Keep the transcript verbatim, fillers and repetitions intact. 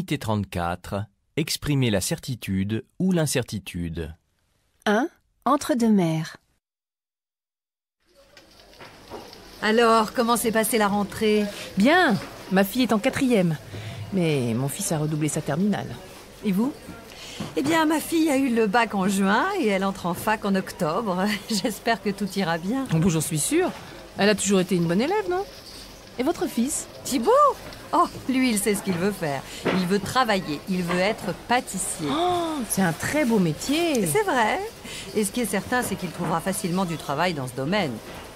Unité trente-quatre. Exprimer la certitude ou l'incertitude. un. Entre deux mers. Alors, comment s'est passée la rentrée? Bien, ma fille est en quatrième, mais mon fils a redoublé sa terminale. Et vous? Eh bien, ma fille a eu le bac en juin et elle entre en fac en octobre. J'espère que tout ira bien. Bon, j'en suis sûre. Elle a toujours été une bonne élève, non? Et votre fils? Thibaut? Oh, lui, il sait ce qu'il veut faire. Il veut travailler, il veut être pâtissier. Oh, c'est un très beau métier. C'est vrai. Et ce qui est certain, c'est qu'il trouvera facilement du travail dans ce domaine.